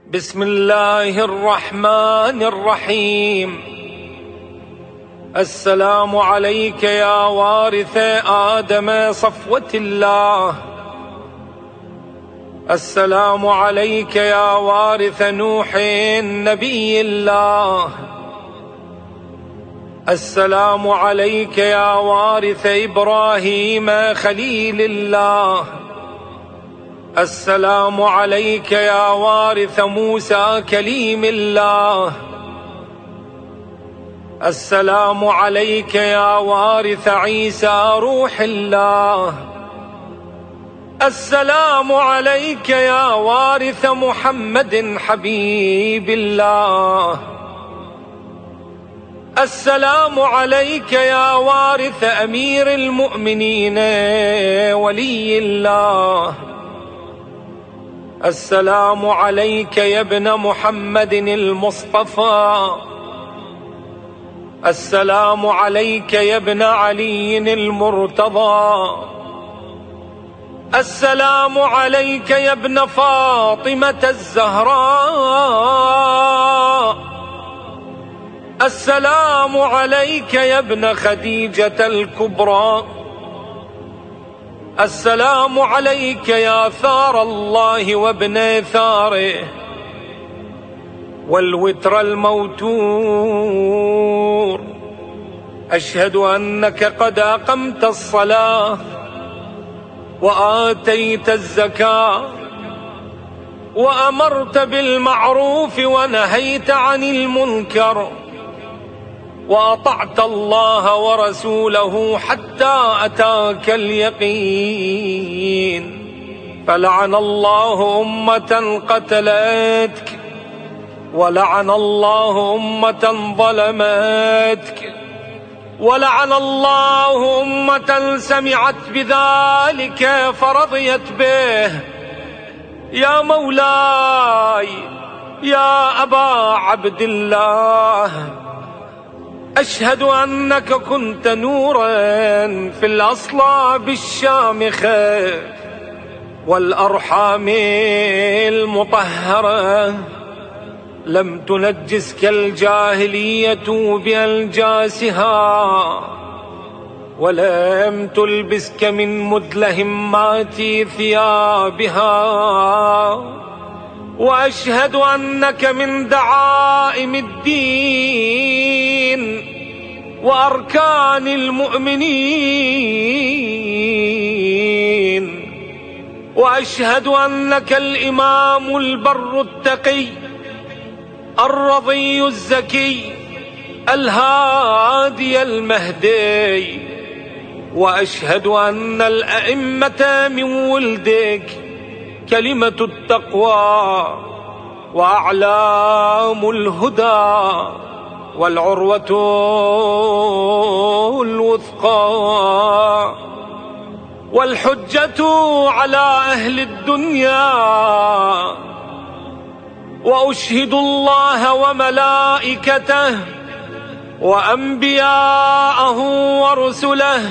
بسم الله الرحمن الرحيم. السلام عليك يا وارث آدم صفوة الله، السلام عليك يا وارث نوح نبي الله، السلام عليك يا وارث إبراهيم خليل الله، السلام عليك يا وارث موسى كليم الله، السلام عليك يا وارث عيسى روح الله، السلام عليك يا وارث محمد حبيب الله، السلام عليك يا وارث أمير المؤمنين ولي الله، السلام عليك يا ابن محمد المصطفى، السلام عليك يا ابن علي المرتضى، السلام عليك يا ابن فاطمة الزهراء، السلام عليك يا ابن خديجة الكبرى، السلام عليك يا ثار الله وابن ثاره والوتر الموتور. أشهد أنك قد أقمت الصلاة وآتيت الزكاة وأمرت بالمعروف ونهيت عن المنكر وأطعت الله ورسوله حتى أتاك اليقين. فلعن الله أمة قتلتك، ولعن الله أمة ظلمتك، ولعن الله أمة سمعت بذلك فرضيت به. يا مولاي يا أبا عبد الله، أشهد أنك كنت نورا في الأصلاب الشامخة والأرحام المطهرة، لم تنجسك الجاهلية بأنجاسها، ولم تلبسك من مدلهمات ثيابها، وأشهد أنك من دعائم الدين وأركان المؤمنين، وأشهد أنك الإمام البر التقي الرضي الزكي الهادي المهدي، وأشهد أن الأئمة من ولدك كلمة التقوى وأعلام الهدى والعروة الوثقى والحجة على أهل الدنيا. وأشهد الله وملائكته وأنبياءه ورسله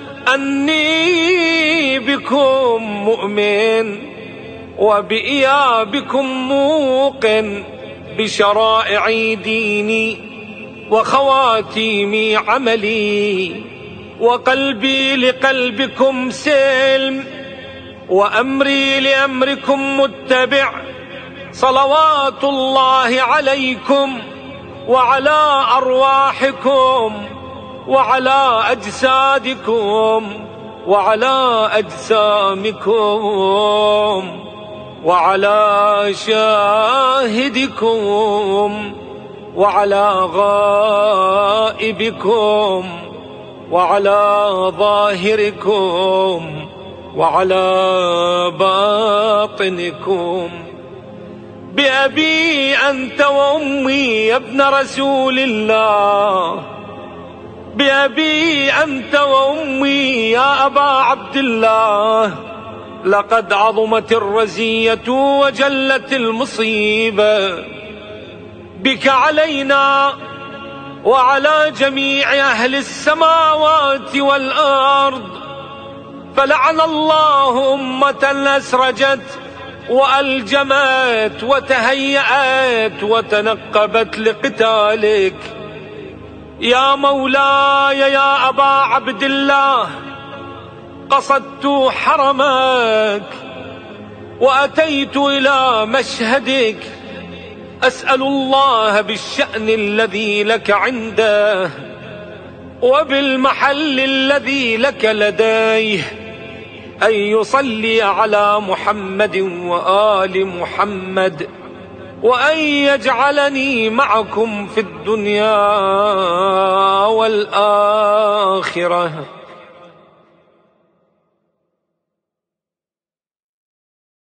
أني بكم مؤمن وبإيابكم موقن بشرائع ديني وخواتيم عملي، وقلبي لقلبكم سلم وأمري لأمركم متبع. صلوات الله عليكم وعلى أرواحكم وعلى أجسادكم وعلى أجسامكم وعلى شاهدكم وعلى غائبكم وعلى ظاهركم وعلى باطنكم. بأبي أنت وأمي يا ابن رسول الله، بأبي أنت وأمي يا أبا عبد الله، لقد عظمت الرزية وجلت المصيبة بك علينا وعلى جميع أهل السماوات والأرض، فلعن الله أمة أسرجت وألجمت وتهيأت وتنقبت لقتالك. يا مولاي يا أبا عبد الله، قصدت حرمك وأتيت إلى مشهدك، أسأل الله بالشأن الذي لك عنده وبالمحل الذي لك لديه أن يصلي على محمد وآل محمد، وأن يجعلني معكم في الدنيا والآخرة.